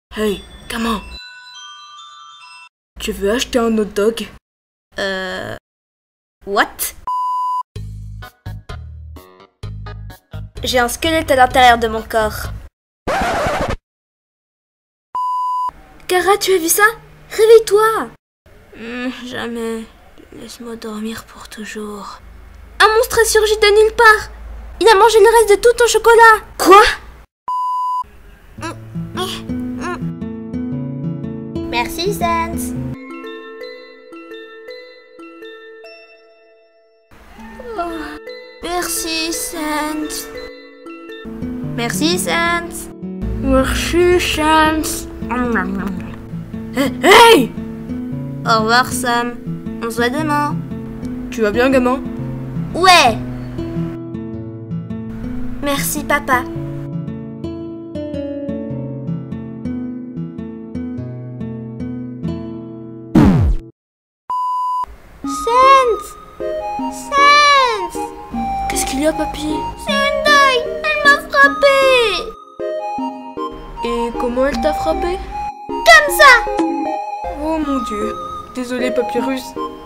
Hey, comment? Tu veux acheter un hot dog? What? J'ai un squelette à l'intérieur de mon corps. Kara, tu as vu ça? Réveille-toi! Jamais. Laisse-moi dormir pour toujours. Un monstre a surgi de nulle part! Il a mangé le reste de tout ton chocolat! Quoi? Merci, Sans. Merci, Sans. Merci, Sans. Merci, Sans. Hey! Au revoir, Sam. On se voit demain. Tu vas bien, gamin? Ouais! Merci, papa. Sans! Sans! Qu'est-ce qu'il y a, papy? C'est une daille! Elle m'a frappé! Et comment elle t'a frappé? Comme ça! Oh mon Dieu. Désolé, Papyrus.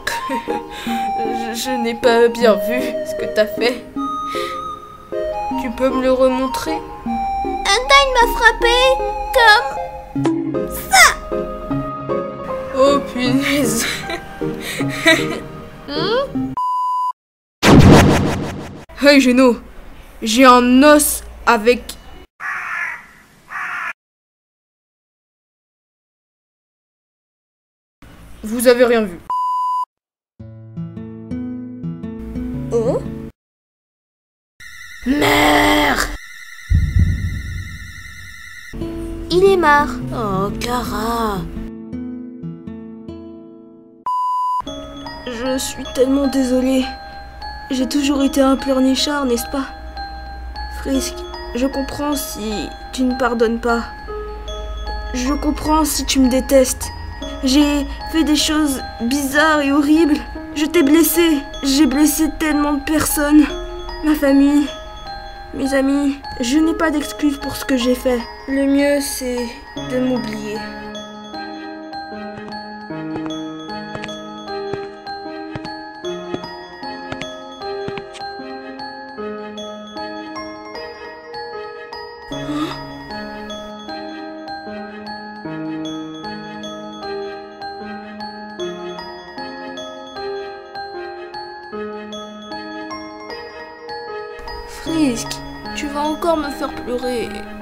je n'ai pas bien vu ce que t'as fait. Tu peux me le remontrer? Un daille m'a frappé comme ça! Oh punaise. Hey Geno, j'ai un os avec... Vous avez rien vu. Oh? Mère! Il est mort. Oh, Kara. Je suis tellement désolée. J'ai toujours été un pleurnichard, n'est-ce pas? Frisk, je comprends si tu ne pardonnes pas. Je comprends si tu me détestes. J'ai fait des choses bizarres et horribles. Je t'ai blessé. J'ai blessé tellement de personnes. Ma famille, mes amis. Je n'ai pas d'excuses pour ce que j'ai fait. Le mieux, c'est de m'oublier. Frisk, tu vas encore me faire pleurer.